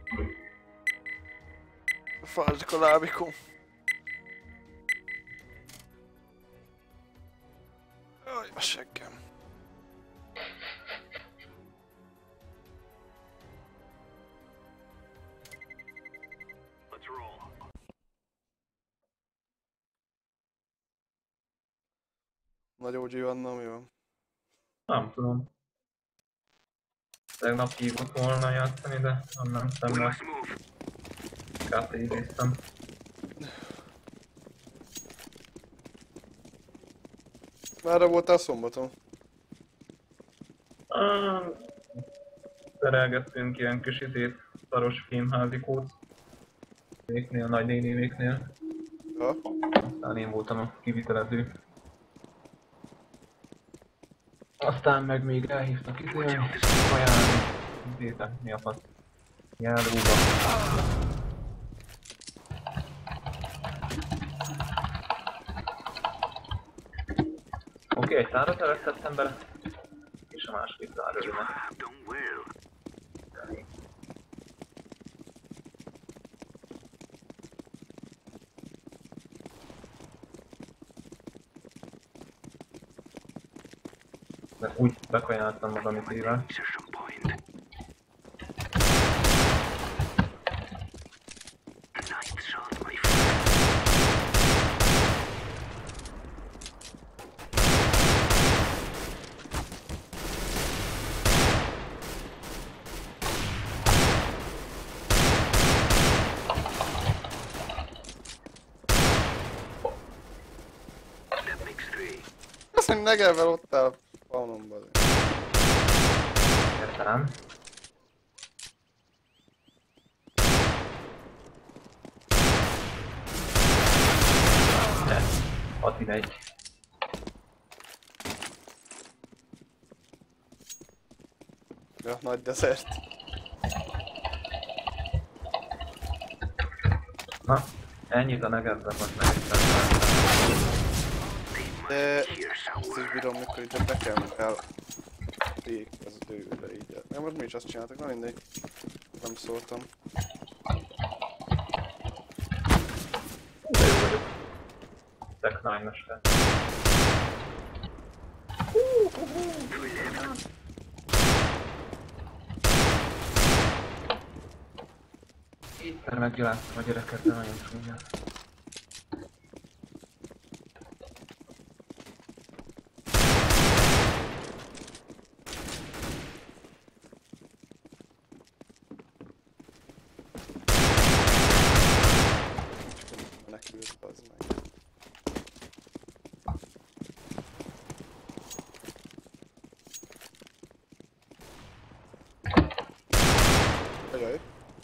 Fázik a lábikom. Jaj, a seggem. Nagy OG vannak, mi van? Nem tudom. Tegnap hívott volna játszani, de nem szemmel. KT-zéztem. Merre voltál szombaton? Szerelgettünk ilyen kis szaros fémházikót. Véknél, nagynénévéknél. Ja. Aztán én voltam a kivitelező. Aztán meg még elhívtak kajálni. Mi a fasz? Nyelvúba. Oké, egy tárat elesztettem bele. És a második tár örülne. De úgy bekajáltam magam itt éve. Azt mondja, Negelvel ott áll a spawnomban. Értem. De, 6-1. Ja, nagy desert. Na, ennyit a Negevben most megértem. De azt is bírom, mikor itt nekem kell fékeződőre így. Nem, most mi is azt csináltak, na mindegy. Nem szóltam. De jó vagyok. Tech 9-es. Itt meggyaláztam a gyereket, de nagyon csúnya. Menekült, bazd meg. Ajaj.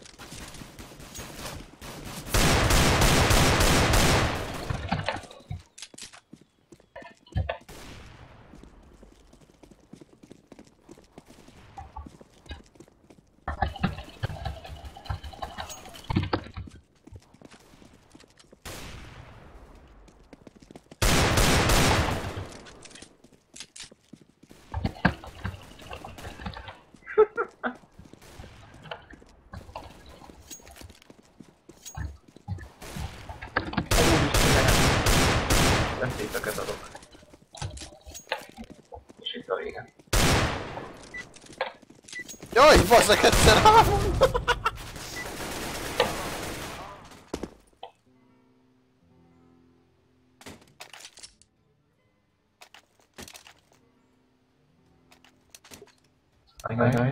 Veszélyteket adok. És itt a vége. Jaj, bazzak egyszer három! Ajaj.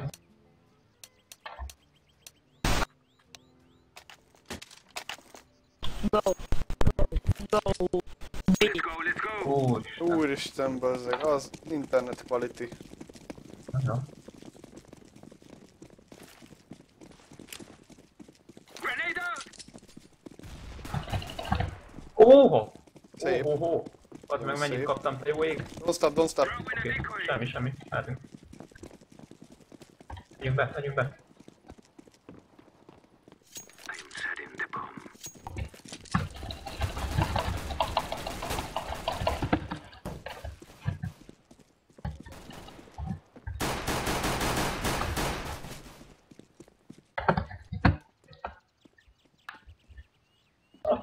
Úristen, bazzeg, az internet quality. Ja. Óha! Szép. Óhó! Az meg mennyit Szép. kaptam, te jó ég? Don't stop, don't stop. Oké, semmi. Mehetünk. Megyünk be.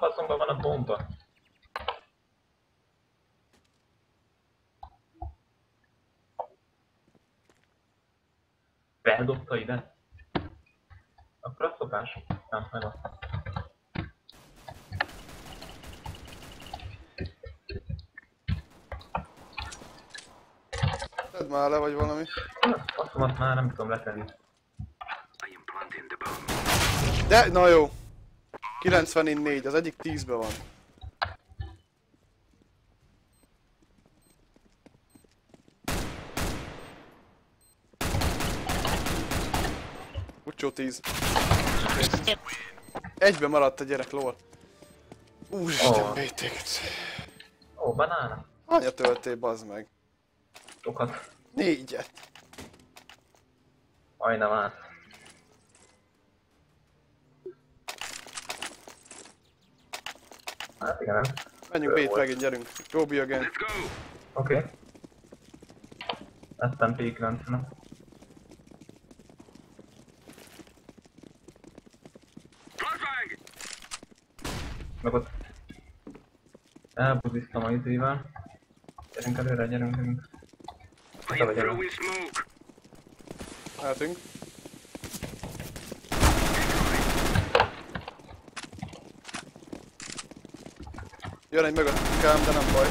faszomban van a bomba? Beldobta ide? Akkor a szopás. Nem, meg a... Tedd már le, vagy valami. Faszomat már nem tudom letenni. De, na jó. 94, az egyik 10-ben van. Kucsó 10. Egyben maradt a gyerek, lol. Úristen, Ó. béték. Ó, banána. Hányat töltél, bazd meg? Sokat. 4-et. Majdnem át. Hát igen, nem? Menjünk B-t megint, gyerünk. Go B again. Oké. Lettem P9-nek. Meg ott elbuziztam a izével. Gyerünk előre, gyerünk. Haza gyerünk. Mehetünk. Jön egy mögöttünk ám, de nem baj.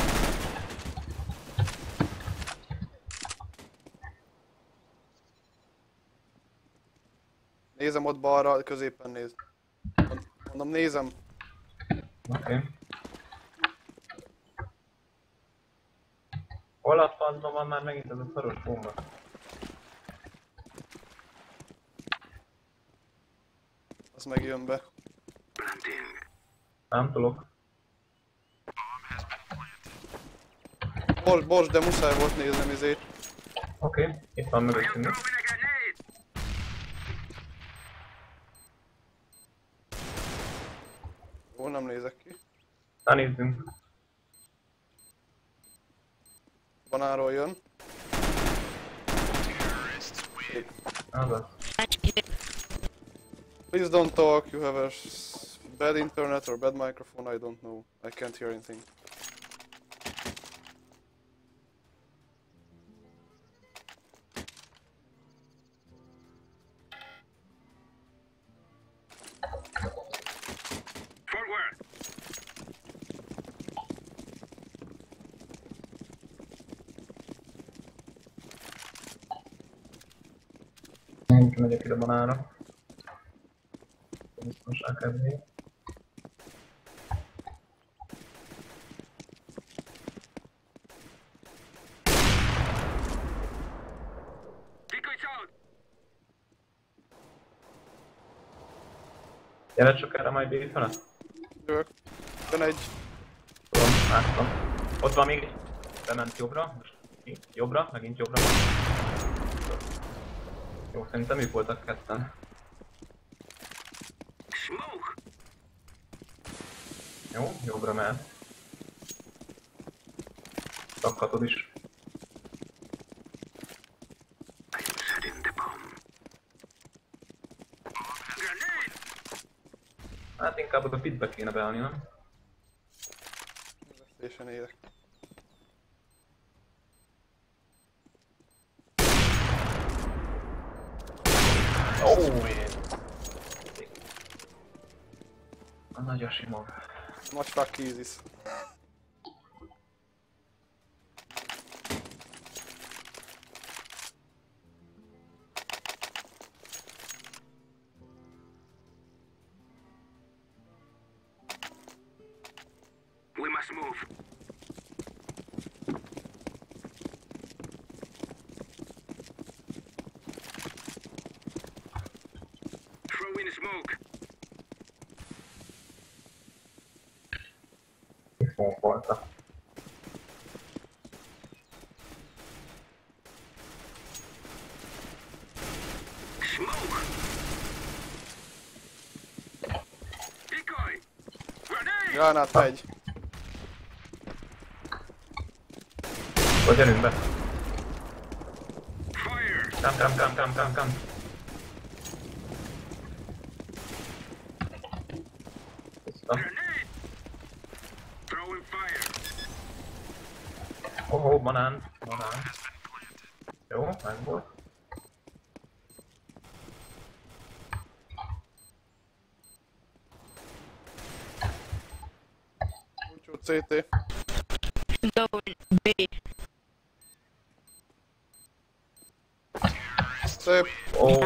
Nézem ott balra, középen néz. Mondom, nézem. Oké. Hol a faszban van már megint ez a szaros bomba? Az megjön be. Nem tudok. Bocs, de muszáj volt néznem izét. Oké, itt van mögöttünk. Jó, nem nézek ki. Na nézzünk. Banáról jön. Azaz. Please don't talk, you have a bad internet or bad microphone, I don't know. I can't hear anything. Én kimegyek ide banára. Biztonság kedvéért. Gyere csak erre majd B-fele? Jövök. Jön egy. Tudom, láttam. Ott van még egy. Bement jobbra, most jobbra, megint jobbra. Jó, szerintem ők voltak ketten. Jó, jobbra mehet. Rakhatod is. Hát inkább ott a pitbe kéne beállni, nem? Veszélyesen érek. A nagy Asimov. Nagy fuck Isis. We must move. Throw in smoke. Smoke volta. Smoke. Decoy. Grenade. Gránát megy. Akkor gyerünk be. Fire. Come. Tiszta. Grenade. Oh, banán. Jó, meg volt. Úgyhogy CT. Low B. Szép. Ó,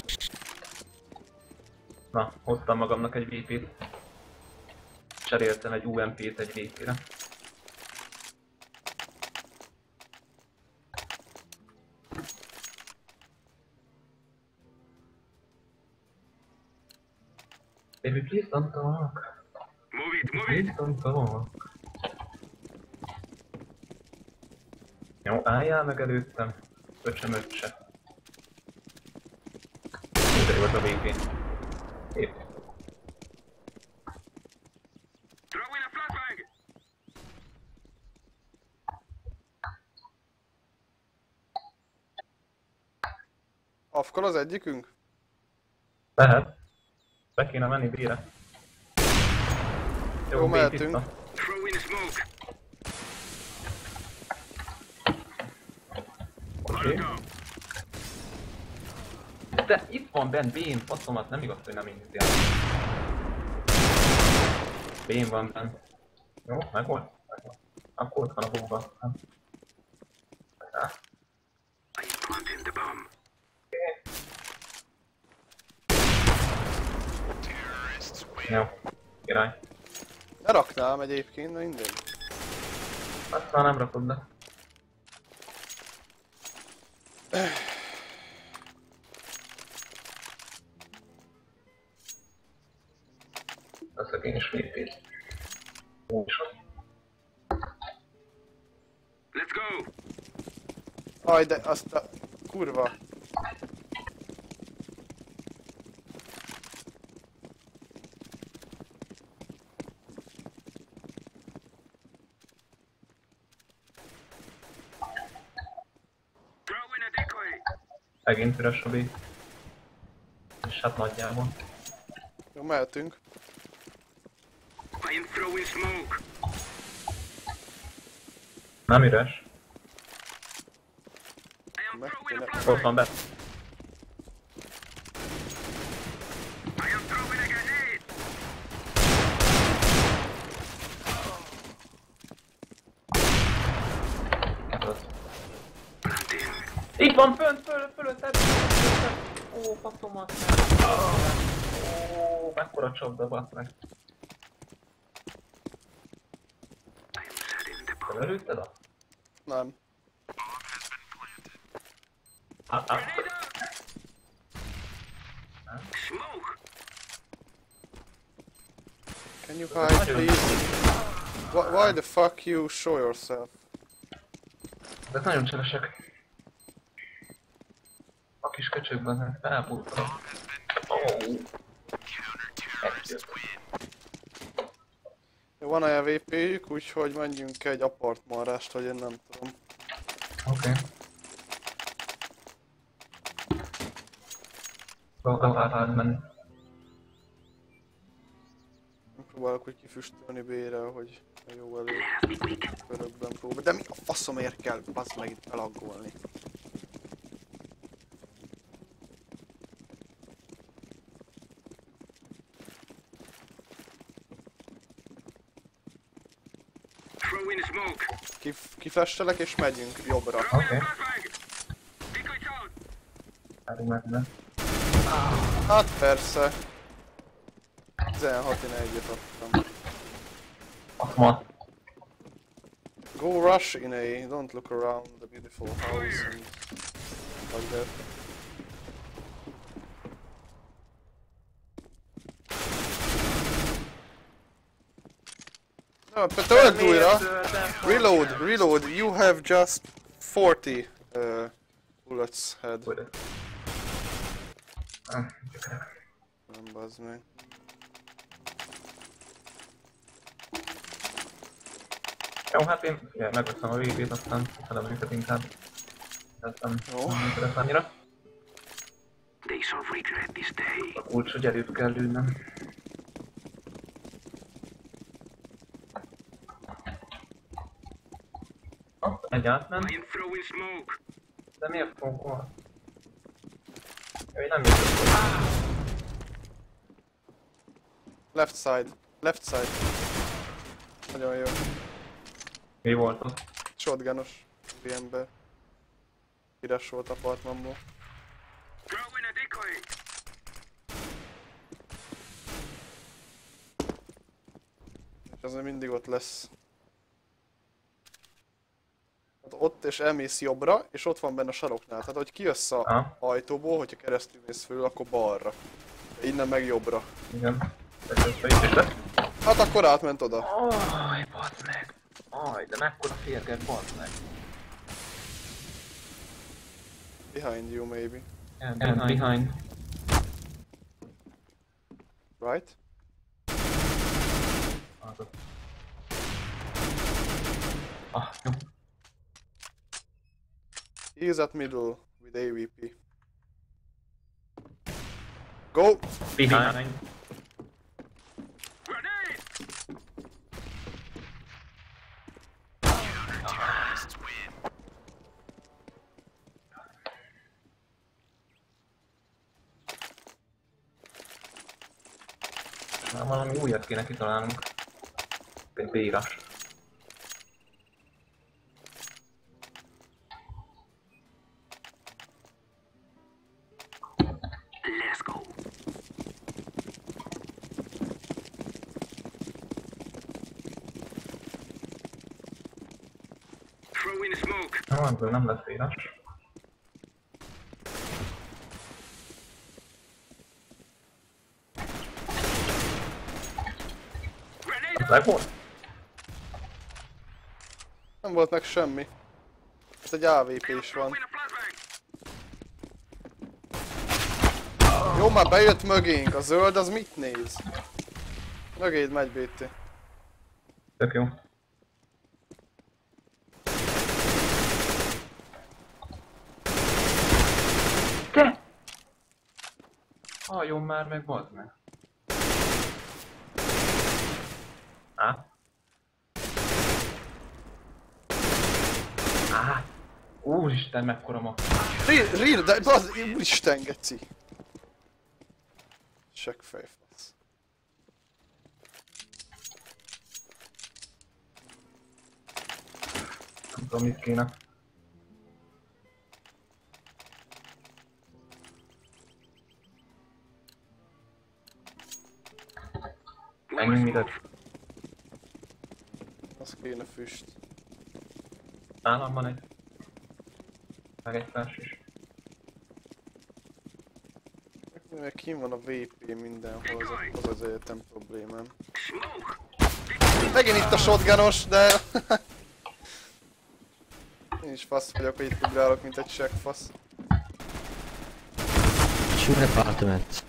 na, hoztam magamnak egy VP-t. Cseréltem egy UMP-t egy VP-re. Baby, please don't talk. Move it, move Please it. don't talk. Jó, álljál meg előttem. Öcsömöccse. De jó az a VP. Szép. Throw in a flashbang. Afkol az egyikünk? Lehet. Be kéne menni B-re. Jó, B mehetünk. tiszta. Throw in a smoke. Oké. Molotov. De itt van bent B-n, faszomat, nem igaz, hogy nem indít el. B-n van bent. Jó, megvolt? Megvolt. Akkor ott van a bomba. I am planting the bomb. Jó, király. Ne raknám egyébként, de mindegy. Azt már nem rakod be. A szegényes VP-t. Ó, is van. Let's go. Aj, de azt a... kurva. Throw in a decoy. Megint üres a B. És hát nagyjából. Jó, mehetünk. I am throwing smoke. Nem üres. I am Meg throwing a kéne- Ott van flashbang. be. I am throwing a grenade. Hát az. Planting. Itt van fölötted! Ó, faszomat. Ó, mekkora csapda, basz meg. I am setting the bomb. Te lelőtted azt? Nem. Grenade out. Smoke. Can you hide, please? Why the fuck you show yourself? De nagyon cselesek. A kis köcsökben elbúrtam. Ó. Van a VP-jük, úgyhogy menjünk egy apartmanrást, hogy én nem tudom. Oké. Próbálj menni. Próbálok úgy kifüstölni B-re, hogy a jó elő körökben próbál. De mi a faszomért kell, bassz meg itt elaggolni? Throw in a smoke. Kifestelek és megyünk jobbra. Throw in a Okay. flashbang. Decoy out. Várjunk meg, ne. Hát persze. 16-1-et adtam. Azt ma. Go rush in A, don't look around the beautiful house and like that. No, but tölt újra! Reload, you have just 40 bullets head. Nem bazd meg. Jó, hát én megveszem a VB-t, aztán felem őket inkább. Ez nem interesz annyira. Days of regret this day. A kulcs, hogy előbb kell lőnnem. Egy átment. I am throwing smoke. De miért fogol? Ő nem jöttök. Left side. Left side. Nagyon jó. Mi volt ott? Shotgunos. Ember. Üres volt apartmanból. Throwing a decoy. És ez még mindig ott lesz. Hát ott és elmész jobbra, és ott van benne a saroknál. Tehát, hogy kijössz a ajtóból, hogyha keresztül mész föl, akkor balra. De innen meg jobbra. Igen. Ez itt is lesz. Hát akkor átment oda. Aj, bazd meg! Aj, de mekkora férget, bazd meg! Behind you, maybe. And behind. Right? Jó. He is at middle with AVP. Go! Behind. Grenade! Na, valami újat kéne kitalálnunk. Egy bírás. Let's go. Throwing smoke. Na, ebből nem lesz bírás. Grenade! Meg volt? Nem volt meg semmi. Ez egy AVP is van. Throwing a flashbang. Jó, már bejött mögénk. A zöld az mit néz? Mögéd megy, BT. Tök jó. Te! Halljon már meg, bazd meg. Á? Á! Úristen, mekkora ma. Real, de az, úristen, geci. Seggfejfasz. Nem tudom, mit kéne. Menjünk ide. Az kéne füst. Nálam van egy. Meg egy flash is. Meg kim van a VP mindenhol, az az egyetem problémám. Smoke. Megint itt a shotgunos, de... Én is fasz vagyok, hogy itt ugrálok, mint egy seggfasz. Sure apartment.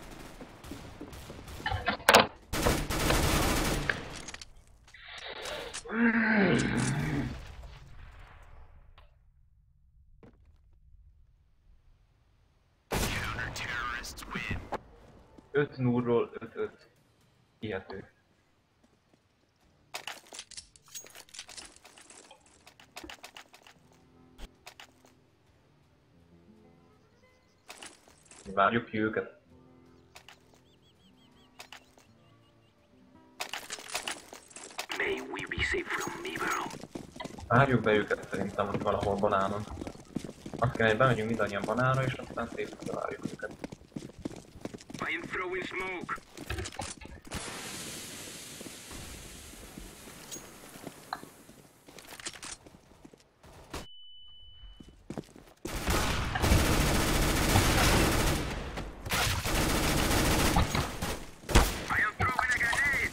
Öt nurról 5-5. Hihető. Várjuk ki őket. May we be safe from evil. Várjuk be őket szerintem ott valahol banánon. Azt kell, hogy bemegyünk mindannyian banánra, és aztán szépen várjuk őket. I am throwing smoke. I am throwing a grenade.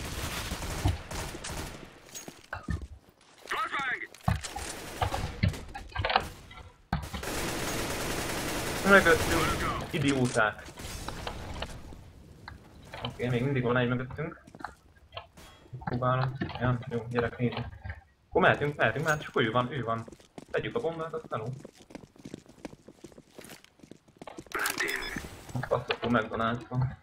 Flashbang. Mögöttünk! Idióták! Oké, még mindig van egy mögöttünk. Próbálom. Ja, jó, gyerek, nézzük. Akkor mehetünk, már csak ő van. Tegyük a bombát, aztán ó. Azt akkor McDonald's van.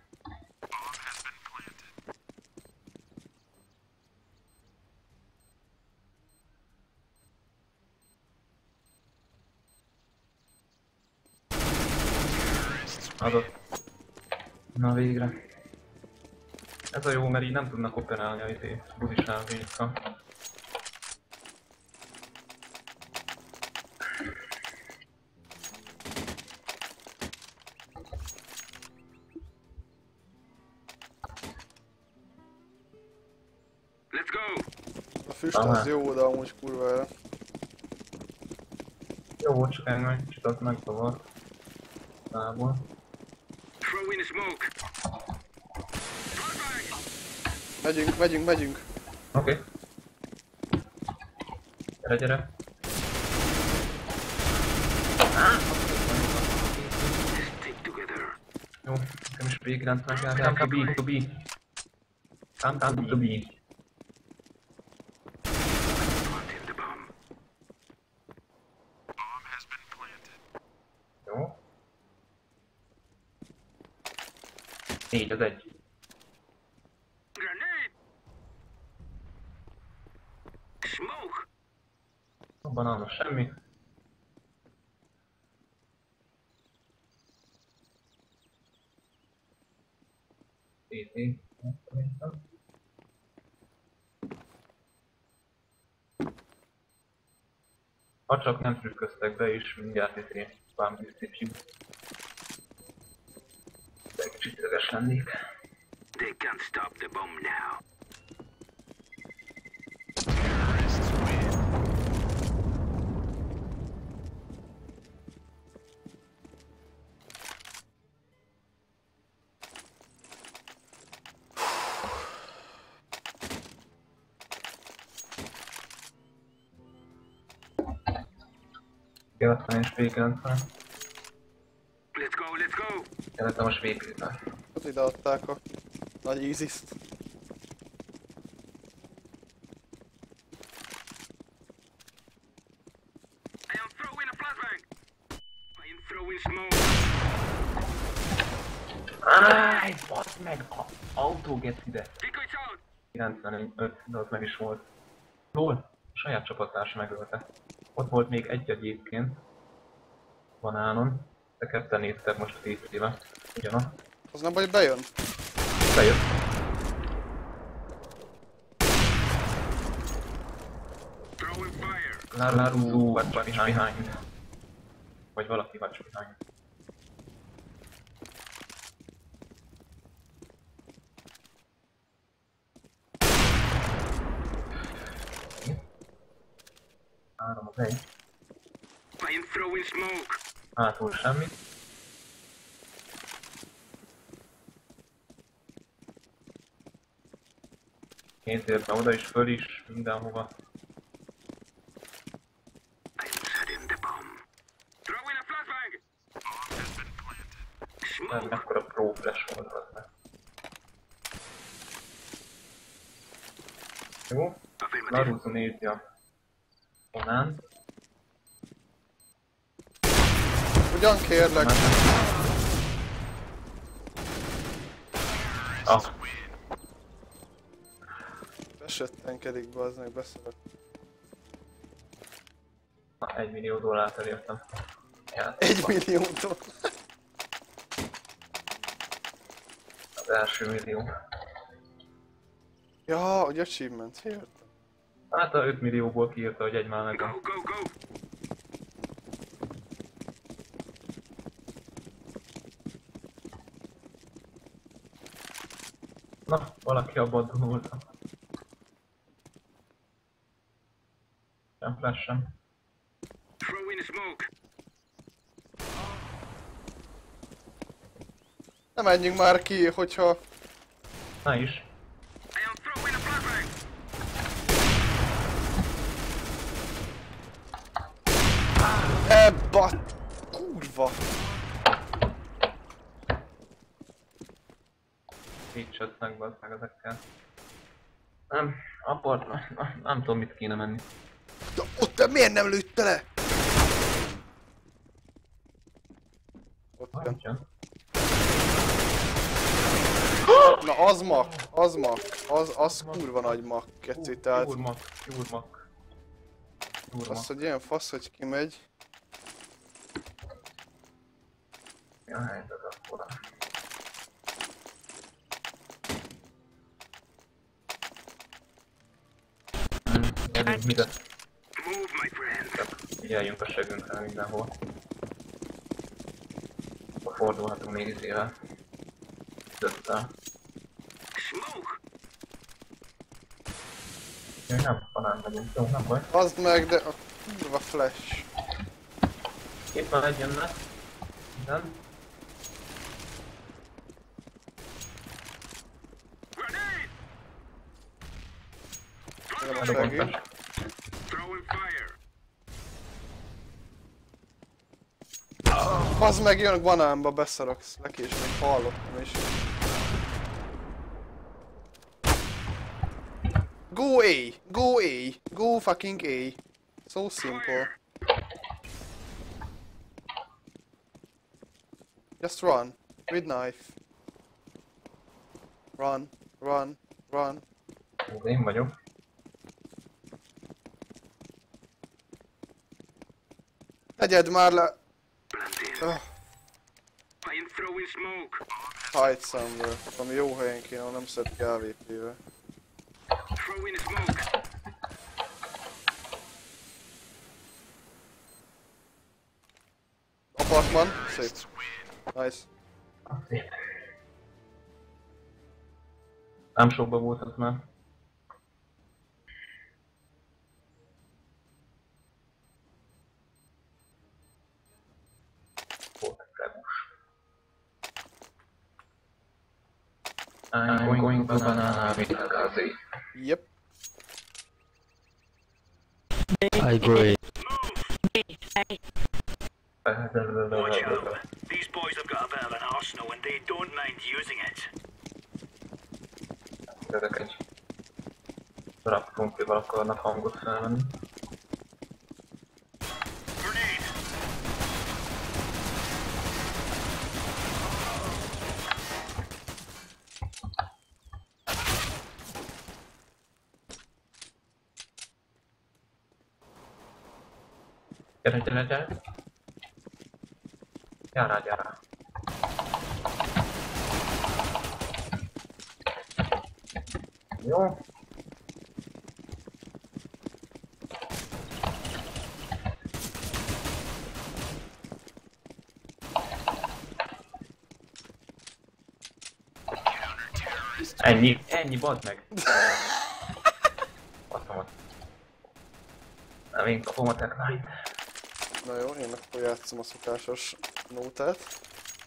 Adott. Na végre. Ez a jó, mert így nem tudnak operálni a buzisálvékkal. Let's go! A füst az jó, de amúgy kurva erre. Jó, csak engem kicsit az megzavart. Tából. Throw in a smoke. Megyünk. Oké. Gyere. Stick together. Jó, nekem is végrend meg kell. Come to B. Come to B. Planting the bomb. Bomb has been planted. Jó. 4-1. Grenade! Smoke! Banános semmi. TT. Ha csak nem trükköztek be is, mindjárt bámbisztítjük. De kicsit ideges lennék. They can't stop the bomb now. Kellettem és végrendszer. Let's go! Kellettem most végrendszer. Hát ide adták a nagy íziszt. I am throwing a flashbang! I am throwing smoke! Áj, basz meg! Autó gesz ide! Decoys out! 95, de az meg is volt. Lol, saját csapattársa megölte. Ott volt még egy egyébként. Banánon. De ketten néztek most a TC-be. Ugyanaz. Az nem baj, bejön? Bejött. Throwing fire! Laruzu, watch behind. Vagy valaki watch behind. Három az egy. I am throwing smoke! Hátul semmit. Kétérte oda is, föl is, mindenhova. I am setting the bomb. Throwing a flashbang! Bomb has been planted. Nem, Smoke! mekkora pro flash volt az meg. Jó, Affirmative. Laruzu nézi a Onán. Ugyan kérlek. Ah, Besettenkedik be, az meg beszélek. na, $1 millió elértem. 1 milliótól. Az első millió. Ja, hogy achievement, értem. Hát a 5 millióból kiírta, hogy egy már meg. Go! Na, valaki abban dunulta. Sem flash sem. Throwing a smoke! Nem menjünk már ki, hogyha... Na is. I am throwing a flashbang! Ebba! Kurva! Így csötnek be meg ezekkel. Nem, apart, nem tudom mit kéne menni. De ott te miért nem lőtte le? Ott jön. Jön. Na az mak, az kurva nagy mak, keci, tehát... Gyurmak. Az, hogy ilyen fasz, hogy kimegy. Mi a helyzet akkor? Gyerünk mire. Move, my friend. Csak figyeljünk a segünkre mindenhol. Fordulhatunk még izével. Döttel. Smoke. Jaj, nem, banán megyünk. Jó, nem baj. Azd meg, de a kurva flash. Itt van egy jönne. Minden. Grenade. Nem a Adok segít. flash. Throwing fire. Azd meg, jön banánba, beszaroksz. Lekésnek, hallottam is. Go A! Go A! Go fucking A! So simple. Just run. With knife. Run. Run. Run. Ez én vagyok. Tegyed már le! Blend in. I am throwing smoke. Hide somewhere. Ami jó helyen kéne, ahol nem szeretik AVP-vel. Throwing smoke. Apartman. Szép. Nice. Szép. Nem sokba volt az már. Volt fregus. I'm going to banana with a gazi. Yep. I agree. Watch out. These boys have got a bit of an arsenal and they don't mind using it. Ezek egy rap krumplival akarnak hangot felvenni. Grenade. Gyere, gyere, gyere! Gyere, gyere! Jó. Ennyi, bazd meg! Basszomat. Nem, én kapom a technite. Na jó, én akkor játszom a szokásos nótát.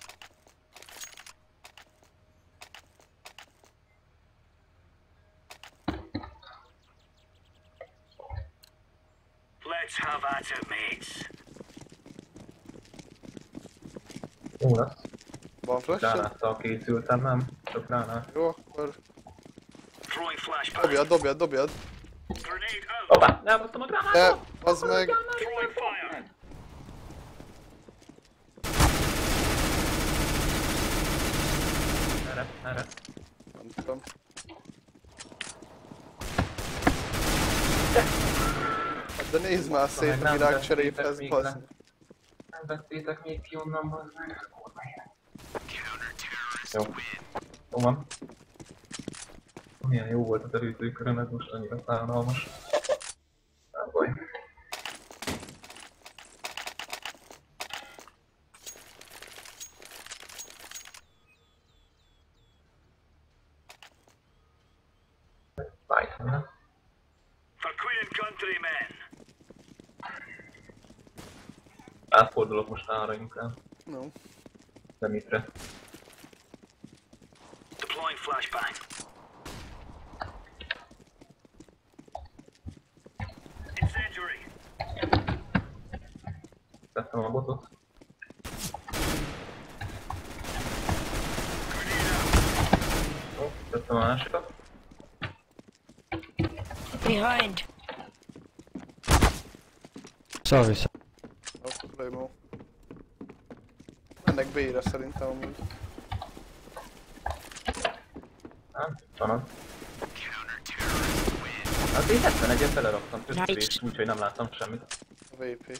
Let's have at it, mates. Jó lesz. Van flash? Gránáttal készültem, nem? Csak gránát. Jó, akkor Throwing flashbang. dobjad, dobjad, dobjad. Grenade out. Hoppá! Elhoztam a De, gránátot! az meg... Throwing fire. Erre. Nem tudom. Hát de nézd már szét a virágcseréphez, bazd. Nem vettétek még ki onnan, bazd meg. Jó. Jó van. Milyen jó volt az előző körön, ez most annyira szánalmas. Nem baj. Python. For Queen and Country, men. Átfordulok most arra inkább. No. Nem ittre. Deploying flashbang. Incendiary. Tettem a botot. Grenade out. Jó, tettem a másikat. Behind. Sorry. No problemo. Mennek B-re szerintem amúgy. Nem, van az. Hát én 71-et beleraktam összevést, úgyhogy nem láttam semmit. A VP.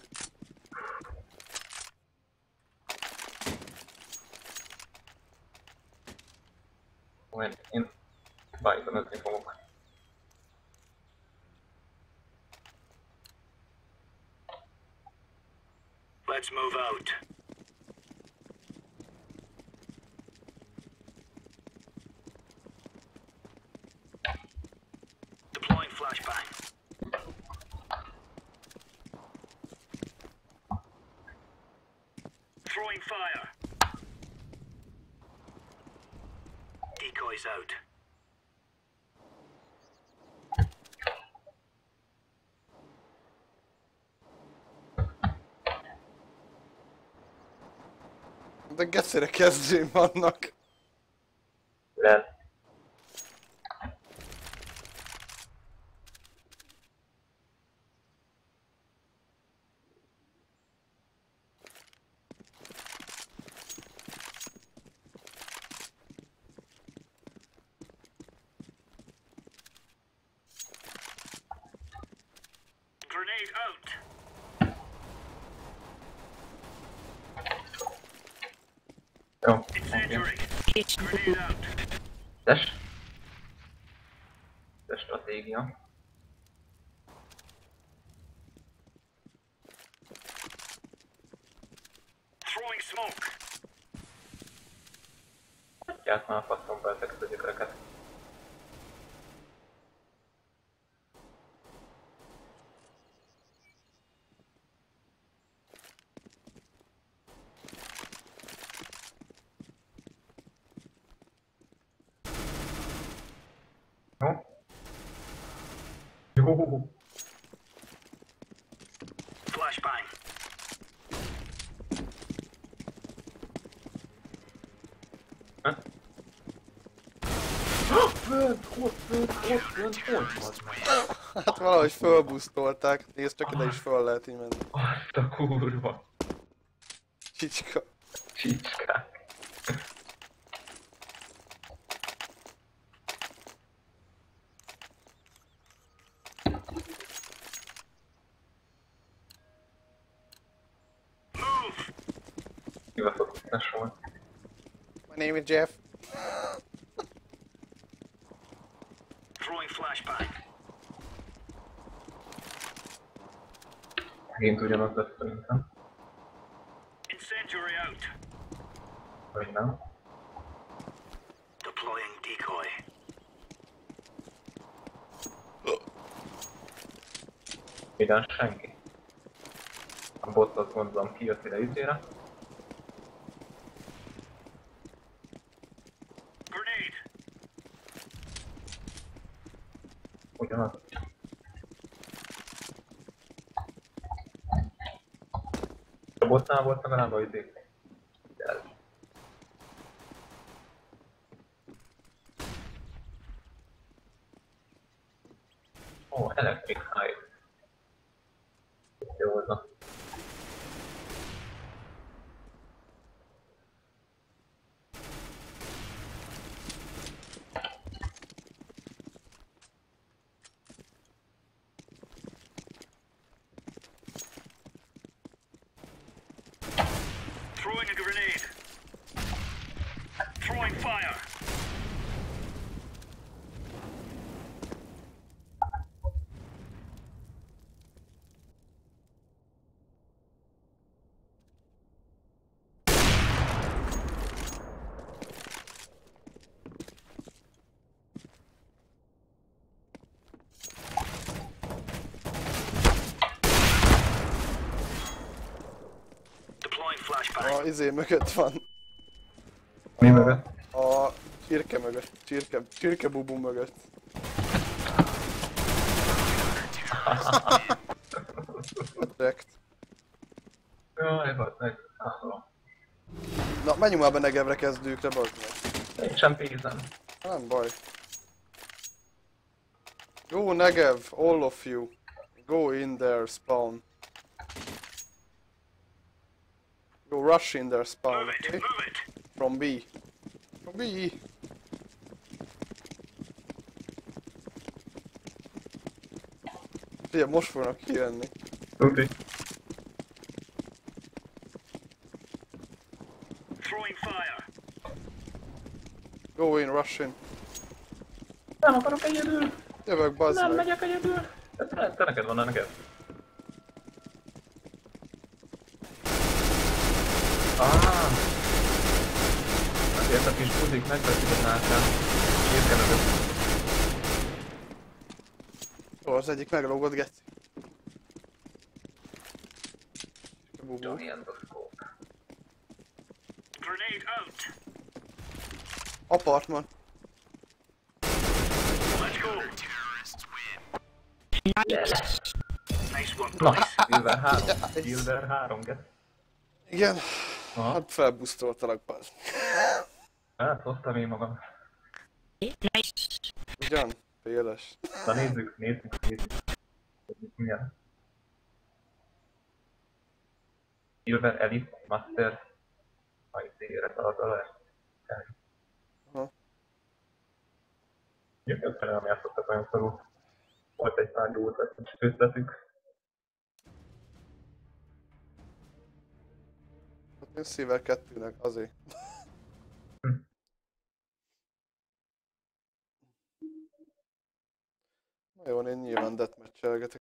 Én Python-özni fogok. Let's move out. Deploying flashbang. Throwing fire. Decoys out. De gecére kezdőim vannak. Lehet. Grenade out. Jó. Incendiary. It's Grenade out. Test. Test stratégia. Throwing smoke. Adják már a faszomba ezeket a gyökereket. Jó. Jó. Flashbang. Hát valahogy fölbusztolták. Nézd, csak ide is föl lehet így menni. Azt a kurva. Csicska. Csicskák. Move. Kibaszott volt. My name is Jeff. Throwing flashbang. Megint ugyanaz lesz szerintem. Incendiary out. Vagy nem? Deploying decoy. Minden senki. A bot azt gondolom kijött ide izére. Grenade. Ugyanaz. A botnál volt legalább a izé. Ó, electric hive. Jó volna. Throwing a grenade. Throwing fire. Deploying flashbang. A izé mögött van. Mi mögött? A csirke mögött. Csirkebubu mögött. Direkt. Jaj, bazd meg. Na, menjünk már be Negevre kezdőkre, bazd meg. Nincsen pénzem. Nem baj. Go Negev, all of you. Go in there, spawn. Go rush in there, spawn, Move it. okay? Move it. From B. From B. Ugye, most fognak kijönni. Tudni. Throwing fire. Go in, rush in. Nem akarok egyedül. Jövök, bazd Nem meg. megyek egyedül. Te neked van neked. Miért a kis buzik megveszik az átját? Érkelődött. Jó, az egyik meglógott, geci. Johnny Endoskóp. Grenade out. Apartman. Let's go. Nice. Nice one, Na, boys. Silver 3. Silver 3, get. Igen. Aha. Hát felbusztoltalak, bazd. Hát hoztam én magam. Nice. Ugyan? Féles. Na nézzük. Milyen? Silver Elite Master. Ajtére találta. Aha. Jöjjön fel, nem játszottak olyan szarul. Volt egy pár jó ötletük. Hát én Silver 2-nek azért. Na jó, én nyilván deathmatch-elgetek.